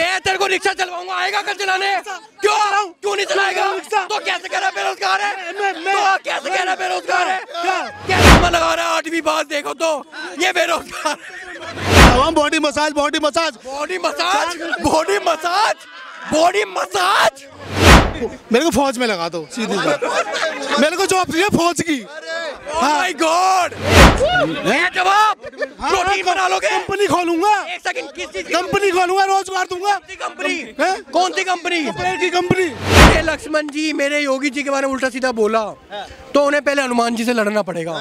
मैं तेरे को रिक्शा चलवाऊंगा, आएगा कल चलाने? क्यों नहीं चलाएगा? तो कैसे कह रहा बेरोजगार है? तो कैसे कह रहा बेरोजगार है? क्या चश्मा लगा रहा है? 8वीं पास देखो तो ये बेरोजगार। Body massage, body massage, body massage, body massage, body massage. मेरे को फौज में लगा दो सीधी बात। मेरे को जॉब चाहिए फौज की। माय गॉड, जवाब प्रोटीन बना लोगे? कंपनी खोलूंगा, एक सेकंड, किस चीज की कंपनी खोलूंगा, रोजगार दूंगा। कंपनी? कौन सी कंपनी? की कंपनी। लक्ष्मण जी मेरे योगी जी के बारे में उल्टा सीधा बोला तो उन्हें पहले हनुमान जी से लड़ना पड़ेगा।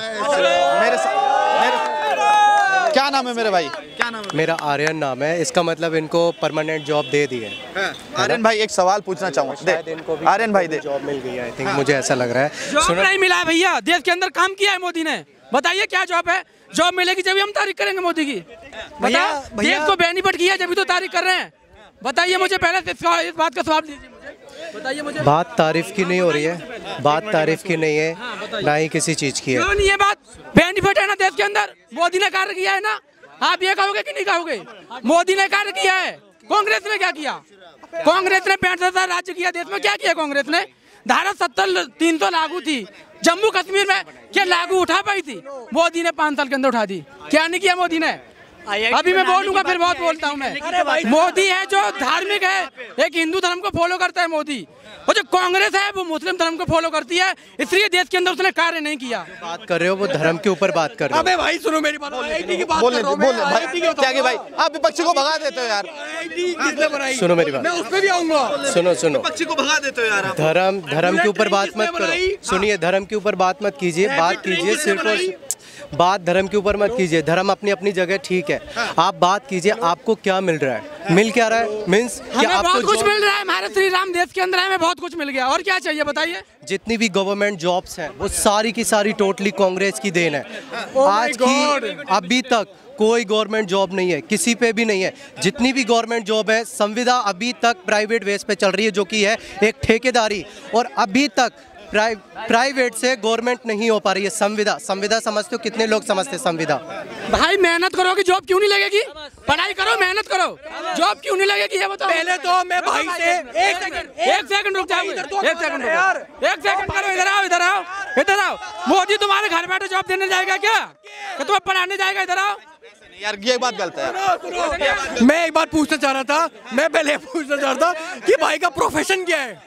क्या नाम है मेरे भाई? क्या नाम है? मेरा आर्यन नाम है। इसका मतलब इनको परमानेंट जॉब दे दी है। आर्यन भाई एक सवाल पूछना चाहूँगा, आर्यन भाई दे जॉब मिल गई है। आई थिंक मुझे ऐसा लग रहा है। जॉब नहीं मिला है भैया, देश के अंदर काम किया है मोदी ने, बताइए क्या जॉब है? जॉब मिलेगी जब हम तारीफ करेंगे मोदी की। भैया देश को बेनिफिट किया जब तो तारीफ कर रहे हैं। बताइए मुझे पहले इस बात का जवाब दीजिए मुझे, बताइए मुझे। बात तारीफ की नहीं हो रही है, बात तारीफ की नहीं है, ना ही किसी चीज की है। क्यों नहीं है बात? बेनिफिट है ना देश के अंदर, मोदी ने कार्य किया है ना। आप ये कहोगे कि नहीं कहोगे? मोदी ने कार्य किया है। कांग्रेस ने क्या किया? कांग्रेस ने 65,000 राज्य किया देश में, क्या किया कांग्रेस ने? धारा 70 300 लागू थी जम्मू कश्मीर में, क्या लागू उठा पाई थी? मोदी ने 5 साल के अंदर उठा दी। क्या नहीं किया मोदी ने? अभी मैं बोलूंगा, फिर बहुत बोलता हूँ मैं। मोदी है जो धार्मिक है, एक हिंदू धर्म को फॉलो करता है मोदी, और जो कांग्रेस है वो मुस्लिम धर्म को फॉलो करती है, इसलिए देश के अंदर उसने कार्य नहीं किया। बात कर रहे हो वो धर्म के ऊपर बात कर रहे हो। अबे भाई सुनो मेरी बात, आईटी की बात बोल कर रहा हूं मैं। भाई क्या कि भाई आप विपक्षी को भगा देते हो यार। आईटी किसने बनाई? सुनो मेरी बात, मैं उस पे भी आऊंगा। सुनो विपक्षी को भगा देते हो यार आप। धर्म के ऊपर बात मत करो। सुनिए, धर्म के ऊपर बात मत कीजिए, बात कीजिए सिर्फ और बात धर्म के ऊपर मत कीजिए। धर्म अपनी अपनी जगह ठीक है, आप बात कीजिए आपको क्या मिल रहा है, मिल क्या रहा है? मीन्स हमें बहुत कुछ मिल रहा है, हमारे श्री राम देश के अंदर हमें बहुत कुछ मिल गया, और क्या चाहिए बताइए? जितनी भी गवर्नमेंट जॉब्स हैं वो सारी की सारी टोटली कांग्रेस की देन है। आज की अभी तक कोई गवर्नमेंट जॉब नहीं है, किसी पे भी नहीं है। जितनी भी गवर्नमेंट जॉब है संविदा अभी तक प्राइवेट बेस पे चल रही है, जो कि है एक ठेकेदारी, और अभी तक प्राइवेट से गवर्नमेंट नहीं हो पा रही है। संविदा समझते हो? कितने लोग समझते हैं संविदा? भाई मेहनत करोगे जॉब क्यों नहीं लगेगी? पढ़ाई करो, मेहनत करो, जॉब क्यों नहीं लगेगी ये बताओ। पहले तो मैं भाई से एक सेकंड रुक जाओ, एक सेकंड करो, इधर आओ। मोदी तुम्हारे घर बैठे जॉब देने जाएगा क्या? कि तुम्हें पढ़ाने जाएगा? इधर आओ यार, ये बात गलत है। मैं एक बात पूछना चाह रहा था, मैं पहले पूछना चाह रहा था कि भाई का प्रोफेशन क्या है?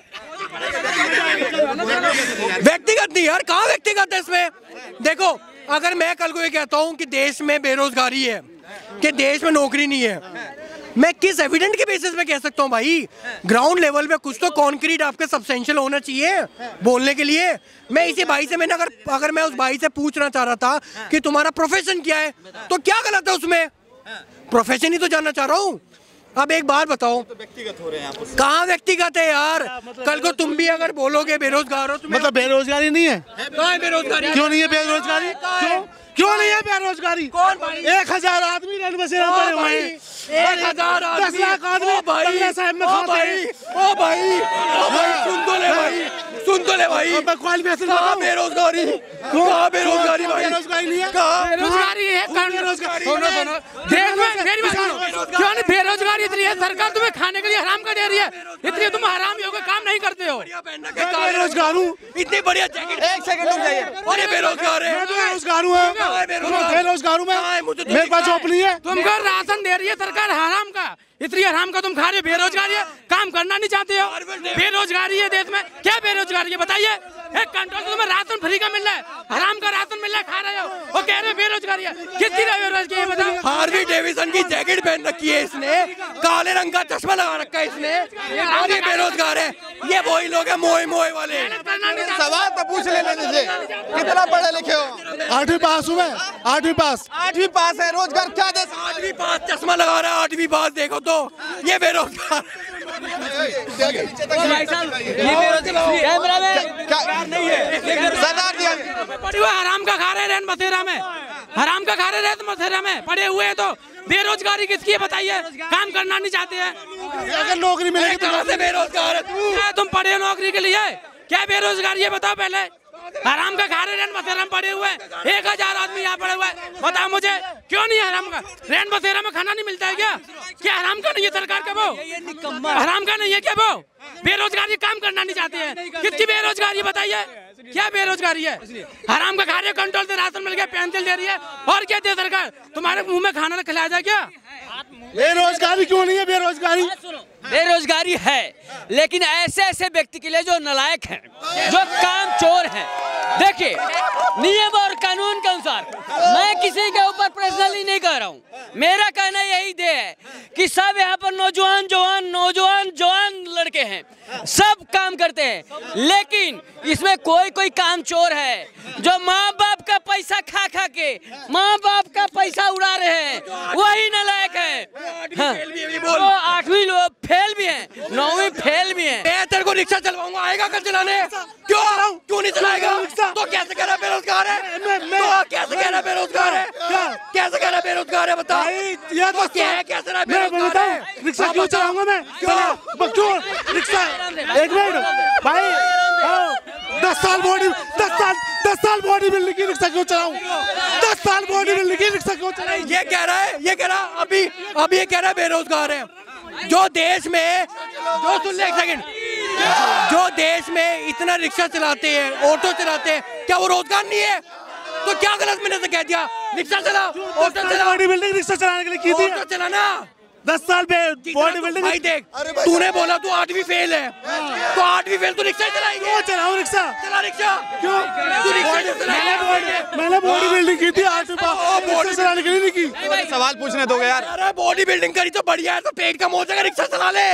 व्यक्तिगत नहीं यार, कहाँ व्यक्तिगत है इसमें? देखो, अगर मैं कल को ये कहता हूँ कि देश में बेरोजगारी है, कि देश में नौकरी नहीं है, मैं किस एविडेंट के बेसिस पे कह सकता हूँ भाई? ग्राउंड लेवल पे कुछ तो कॉन्क्रीट आपके सब्सटेंशियल होना चाहिए बोलने के लिए। मैं इसी भाई से, मैंने अगर मैं उस भाई से पूछना चाह रहा था कि तुम्हारा प्रोफेशन क्या है, तो क्या गलत है उसमें? प्रोफेशन ही तो जानना चाह रहा हूँ। अब एक बात बताओ, तो व्यक्तिगत हो रहे हैं आप। कहाँ व्यक्तिगत है यार? कल को तुम भी अगर बोलोगे बेरोजगार हो, मतलब बेरोजगारी नहीं है? कहाँ है बेरोजगारी? क्यों नहीं है बेरोजगारी? क्यों नहीं है बेरोजगारी? कौन भाई? 1000 आदमी रन बसेरा पड़े हुए हैं। 1000 आदमी, 10 लाख आदमी भाई साहब में खाते हैं। ओ भाई सुन तो ले भाई, सुन तो ले भाई। कहाँ बेरोजगारी? कहाँ बेरोजगारी भाई? बेरोजगारी नहीं है, बेरोजगारी है। सुनो देश में मेरी बात सुनो, क्यों नहीं बेरोजगारी इतनी है? सरकार तुम्हें खाने के लिए हराम का दे रही है, इसलिए तुम हराम हो, काम नहीं करते हो। बेरोजगार हूँ, इतनी बढ़िया जैकेट। एक सेकंड रुक जाइए। अरे बेरोजगार है, बेरोजगार हूँ, बेरोजगार हूँ मैं, मेरे पास जॉब नहीं है। तुमको राशन दे रही है सरकार हराम का, इसलिए हराम का तुम खा रहे हो। बेरोजगारी है, काम करना नहीं चाहते हो, बेरोजगारी है देश में। क्या बेरोजगारी है बताइए? एक कंट्रोल से तुम्हें राशन फ्री का मिल रहा है, हराम का राशन मिल रहा है, खा रहे हो, और कह रहे हो बेरोजगारी है। कितनी बेरोजगारी है बताओ? हार्वी डेविसन की जैकेट पहन रखी है इसने, काले रंग का चश्मा लगा रखा है इसने, और ये बेरोजगार है। ये वही लोग हैं मोए वाले। सवाल तो पूछ लेने दीजिए, कितना पढ़े लिखे हो? 8वीं पास हूँ मैं, 8वीं पास। 8वीं पास है, रोजगार क्या दे? 8वीं पास, चश्मा लगा रहा है, 8वीं पास देखो तो ये बेरोजगार। हराम का खा रहे रैन बसेरा में, हराम का खा रहे रैन बसेरा में पड़े हुए तो बेरोजगारी किसकी है बताइए? काम करना नहीं चाहते हैं। अगर नौकरी मिलेगी तो कहाँ से बेरोजगार है तू? तुम पढ़े हो नौकरी के लिए, क्या बेरोजगारी है बताओ पहले? हराम का खा रहे रैन बसेरा में पड़े हुए 1000 आदमी यहाँ पड़े हुए हैं। बताओ मुझे क्यों नहीं हराम का? रैन बसेरा में खाना नहीं मिलता है क्या हराम का नहीं है सरकार का? वो हराम का नहीं है क्या? वो बेरोजगारी काम करना नहीं चाहते हैं। कितनी बेरोजगारी बताइए, क्या बेरोजगारी है? हराम का खा रहे, कंट्रोल से राशन मिल गया, पेंसिल दे रही है, और क्या दे सरकार? तुम्हारे मुंह में खाना खिलाया जाए क्या? बेरोजगारी क्यों नहीं है? बेरोजगारी है, लेकिन ऐसे ऐसे व्यक्ति के लिए जो नालायक हैं, जो काम चोर हैं। देखिए, नियम और कानून के अनुसार मैं किसी के ऊपर पर्सनली नहीं कह रहा हूँ, मेरा कहना यही है कि सब यहाँ पर नौजवान लड़के हैं, सब काम करते हैं, लेकिन इसमें कोई काम चोर है जो माँ बाप का पैसा खा के माँ बाप का पैसा उड़ा रहे हैं, वही नालायक है। हाँ, वो 8वीं लोग फेल भी हैं, 9वीं फेल भी हैं। मैं तेरे को रिक्शा चलवाऊंगा, आएगा कल चलाने? क्यों नहीं चलाएगा? तो कैसे कह रहा बेरोजगार है? तो कैसे कह रहा बेरोजगार है? कैसे कह रहा बेरोजगार है? बता तो क्या है? कैसे रहा बेरोजगार है? रिक्शा क्यों चलाऊंगा मैं? क्यों रिक्शा? एक मिनट भाई, 10 साल बॉडी बिल्डिंग की रिक्शा क्यों चलाऊं? 10 साल बॉडी बिल्डिंग की रिक्शा क्यों चलाऊं? ये कह रहा अभी ये कह रहा है बेरोजगार है। जो देश में जो देश में इतना रिक्शा चलाते हैं, ऑटो चलाते हैं, क्या वो रोजगार नहीं है? तो क्या गलत मैंने से कह दिया? रिक्शा चला, ऑटो चला, बॉडी बिल्डिंग रिक्शा चलाने के लिए की थी। ऑटो चलाना 10 साल बॉडी बिल्डिंग। भाई देख, तूने बोला तू 8वीं फेल है, तो 8वीं फेल तो रिक्शा चलाएंगे? क्यों चलाऊं रिक्शा? चला रिक्शा क्यों? तू रिक्शा चलाएगा? मैंने बॉडी बिल्डिंग की थी, 8वीं बॉडी चलाने के लिए नहीं की। सवाल पूछने दोगे यार? अरे बॉडी बिल्डिंग करी तो बढ़िया है, तो पेट कम हो जाएगा, रिक्शा चला ले।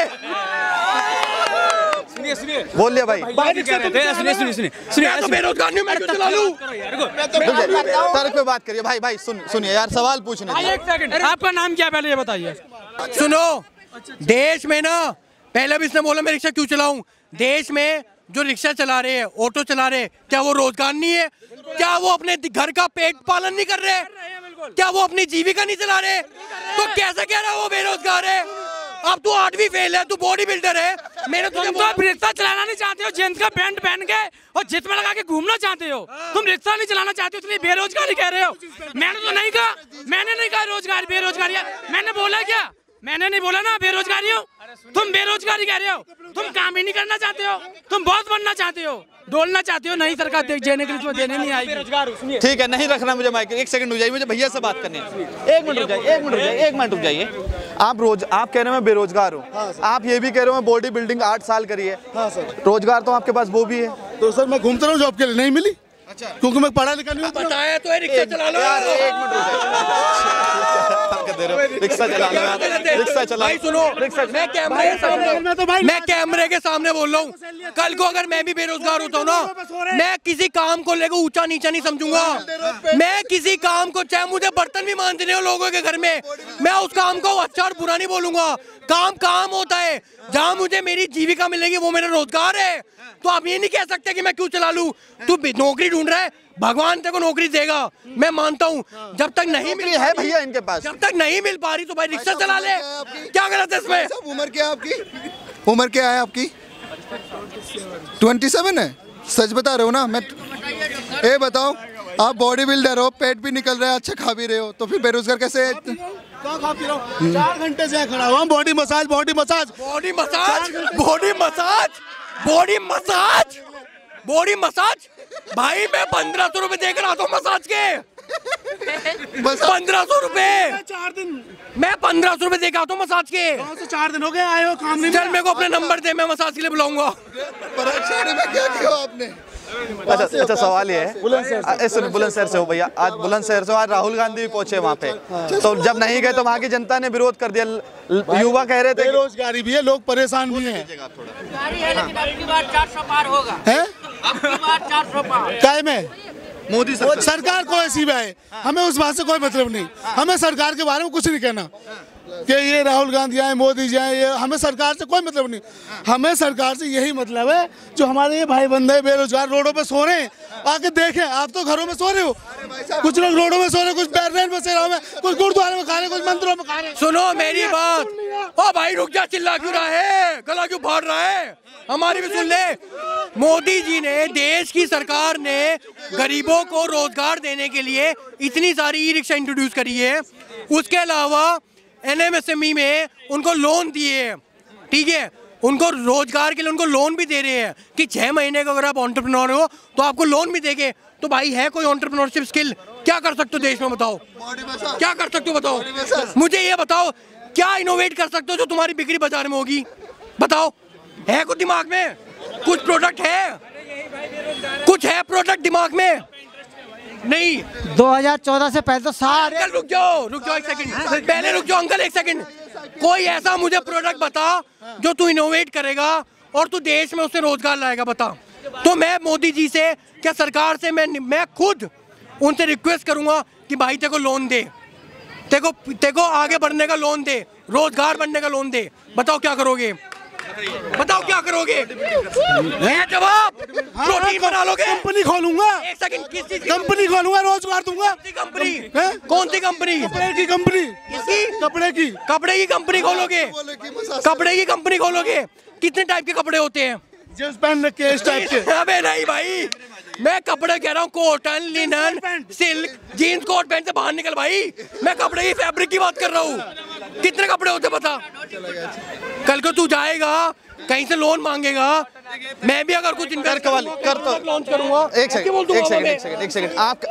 बोल लिया भाई। सुनिए तो बेरोजगार नहीं, मैं क्यों चला लूं? तर्क पे बात करिए भाई। सुनिए यार, सवाल पूछने दो। एक सेकंड, आपका नाम क्या है पहले ये बताइए। सुनो, देश में ना, पहले भी इसने बोला मैं रिक्शा क्यों चलाऊं? देश में जो रिक्शा चला रहे हैं, ऑटो चला रहे हैं, क्या वो रोजगार नहीं है? क्या वो अपने घर का पेट पालन नहीं कर रहे? क्या वो अपनी जीविका नहीं चला रहे? तो कैसे कह रहा है वो बेरोजगार है? अब तू 8वीं फेल है, तू बॉडी बिल्डर है, मैंने तुझे रिक्शा चलाना नहीं चाहते हो, जेंट्स का पैंट पहन के और जित में लगा के घूमना चाहते हो, तुम रिक्शा नहीं चलाना चाहते हो, इसलिए बेरोजगारी कह रहे हो। मैंने तो नहीं कहा, मैंने नहीं कहा रोजगार बेरोजगारी है। मैंने बोला क्या? मैंने नहीं बोला ना बेरोजगारी हो। तुम बेरोजगारी कह रहे हो, तुम काम ही नहीं करना चाहते हो, तुम बहुत बनना चाहते हो, डोलना चाहते हो। नहीं सरकार देने के लिए देने नहीं आएगी। ठीक है, नहीं रखना मुझे माइक। 1 सेकंड रुक जाइए, मुझे भैया से बात करनी है। 1 मिनट रुक जाइए। आप कह रहे हो मैं बेरोजगार हूँ, आप ये भी कह रहे हो मैं बॉडी बिल्डिंग 8 साल करी है। हाँ सर। रोजगार तो आपके पास वो भी है। तो सर मैं घूमता रहा हूँ जॉब के लिए, नहीं मिली। अच्छा, क्योंकि मैं पढ़ा लिखा नहीं हूँ। बताया तो है रिक्शा चला लो यार। 1 मिनट रिक्शा चला लो यार, रिक्शा चला। भाई सुनो, मैं कैमरे के सामने बोल रहा हूँ, कल को अगर मैं भी बेरोजगार होता हूँ ना, मैं किसी काम को लेकर ऊंचा नीचा नहीं समझूंगा। मैं किसी काम को, चाहे मुझे बर्तन भी मांजने हो लोगों के घर में, मैं उस काम को अच्छा और बुरा नहीं बोलूंगा। काम होता है, जहाँ मुझे मेरी जीविका मिलेगी वो मेरा रोजगार है। तो आप ये नहीं कह सकते कि मैं क्यों चला लूं। तू नौकरी ढूंढ रहा है, भगवान तेरे को नौकरी देगा, मैं मानता हूँ। जब तक नहीं मिली है भैया इनके पास, जब तक नहीं मिल पा रही तो भाई रिक्शा चला ले। क्या गलत है इसमें? उम्र क्या है आपकी? उम्र क्या है आपकी? 27 है? सच बता रहे हो ना? मैं ये बताओ, आप बॉडी बिल्डर हो, पेट भी निकल रहा है, अच्छा खा भी रहे हो, तो फिर बेरोजगार कैसे? 4 घंटे से खड़ा हुआ। बॉडी मसाज भाई मैं 1500 रुपए देख रहा था मसाज के। 1500 रुपए 4 दिन। मैं 1500 रुपए देख रहा था मसाज के। 4 दिन हो गए आए हो, काम नहीं। चल मेरे को अपने नंबर दे, मैं मसाज के लिए बुलाऊंगा। क्या किया आपने? अच्छा सवाल ये है, बुलंदशहर से हो भैया, आज बुलंदशहर से आज राहुल गांधी भी पहुंचे वहाँ पे, तो जब नहीं गए तो वहाँ की जनता ने विरोध कर दिया। युवा कह रहे थे बेरोजगारी भी है, लोग परेशान भी हैं। अबकी बार 400 पार होगा। अबकी बार 400 पार। काय में मोदी सरकार को ऐसी है, हमें उस बात से कोई मतलब नहीं, हमें सरकार के बारे में कुछ नहीं कहना। कि ये राहुल गांधी आए, मोदी जी आए, ये हमें सरकार से कोई मतलब नहीं। हमें सरकार से यही मतलब है, जो हमारे ये भाई बंदे बेरोजगार रोडों पे सो रहे हैं, आके देखें। आप तो घरों में सो रहे हो, कुछ लोग रोडों में सो रहे, कुछ बैरन में सो रहे, कुछ गुरुद्वारे में खा रहे, कुछ मंदिरों में खा रहे। सुनो मेरी बात। ओ भाई रुक जा, चिल्ला क्यों रहा है, गला क्यों फाड़ रहा है, हमारी भी सुन ले। मोदी जी ने, देश की सरकार ने गरीबों को रोजगार देने के लिए इतनी सारी ई रिक्शा इंट्रोड्यूस करी है। उसके अलावा NMSME में उनको लोन दिए हैं, ठीक है, उनको रोजगार के लिए उनको लोन भी दे रहे हैं कि 6 महीने का अगर आप एंटरप्रेन्योर हो तो आपको लोन भी देंगे। तो भाई है कोई एंटरप्रेन्योरशिप स्किल? क्या कर सकते हो देश में बताओ, क्या कर सकते हो बताओ मुझे, ये बताओ क्या इनोवेट कर सकते हो जो तुम्हारी बिक्री बाजार में होगी? बताओ, है कुछ दिमाग में? कुछ प्रोडक्ट है, कुछ है प्रोडक्ट दिमाग में? नहीं। 2014 से पहले तो सारे। अंकल रुक जाओ एक सेकंड, पहले रुक जाओ अंकल एक सेकंड। कोई ऐसा मुझे प्रोडक्ट बता जो तू इनोवेट करेगा और तू देश में उससे रोजगार लाएगा, बता। तो मैं मोदी जी से, क्या सरकार से, मैं खुद उनसे रिक्वेस्ट करूंगा कि भाई तेको लोन दे, तेको आगे बढ़ने का लोन दे, रोजगार बनने का लोन दे। बताओ क्या करोगे, बताओ क्या करोगे? मैं जवाब, प्रोटीन बना लोगे? कंपनी खोलूंगा, एक सेकंड, किस चीज की कंपनी खोलूंगा, रोजगार दूंगा। कंपनी? कौन सी कंपनी? कपड़े की कंपनी। किसकी? कपड़े की। कपड़े की कंपनी खोलोगे? कपड़े की कंपनी खोलोगे? कितने टाइप के कपड़े होते हैं? जींस पहन रखे इस टाइप के। अबे नहीं भाई, मैं कपड़े कह रहा हूँ, cotton, linen, silk, jeans coat pant से बाहर निकल भाई। मैं कपड़े की फैब्रिक की बात कर रहा हूँ। कितने कपड़े होते बता? कल को तू जाएगा कहीं से लोन मांगेगा, मैं भी अगर कुछ इन्वेस्ट कर तो लॉन्च करूंगा। एक सेकंड, आप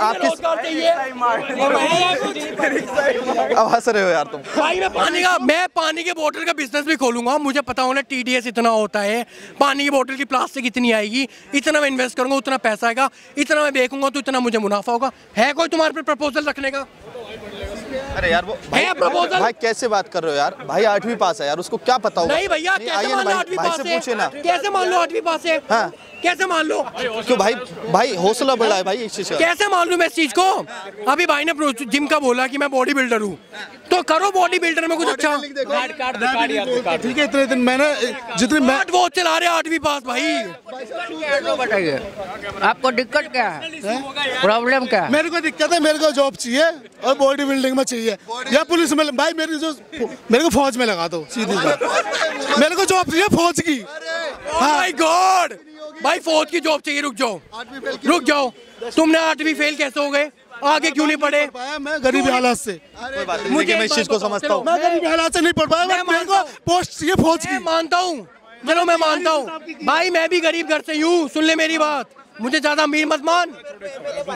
अब हंस रहे हो यार तुम। भाई मैं पानी के बोतल का बिजनेस भी खोलूंगा। मुझे पता होना TDS इतना होता है, पानी की बोतल की प्लास्टिक इतनी आएगी, इतना मैं इन्वेस्ट करूंगा, उतना पैसा आएगा, इतना मैं बेचूंगा तो इतना मुझे मुनाफा होगा। है कोई तुम्हारे पे प्रपोजल रखने का? अरे यार वो भाई, प्रपोजल। भाई कैसे बात कर रहे हो यार? भाई 8वीं पास है यार, उसको क्या पता होगा? नहीं भैया, कैसे मान लो 8वीं पास है? पूछे ना, कैसे मान लो 8वीं पास है? हाँ कैसे मान लो? क्यों भाई हौसला बढ़ा है भाई इस चीज का। कैसे मान लूं मैं इस चीज को? अभी भाई ने जिम का बोला कि मैं बॉडी बिल्डर हूँ, तो करो बॉडी बिल्डर में कुछ अच्छा। ठीक है, इतने दिन मैंने जितने मैं वो चला रहे 8वीं पास भाई। बताइए आपको दिक्कत क्या है, प्रॉब्लम क्या है? मेरे को दिक्कत है, मेरे को जॉब चाहिए और बॉडी बिल्डिंग में चाहिए या पुलिस में। भाई मेरे को फौज में लगा दो, सीधी बात। मेरे को जॉब चाहिए फौज की। माय गॉड भाई, फौज की जॉब चाहिए। रुक जाओ, तुमने 8वीं फेल कैसे हो गए? आगे क्यों नहीं पढ़े? मैं गरीबी हालात से, मुझे मैं इस चीज को समझता हूँ, मैं गरीबी हालात से नहीं पढ़ पाया। मेरे को पोस्ट चाहिए फौज की। मानता हूँ, चलो मैं मानता हूँ भाई, मैं भी गरीब घर से हूँ। सुन ले मेरी बात, मुझे ज्यादा अमीर मत मान।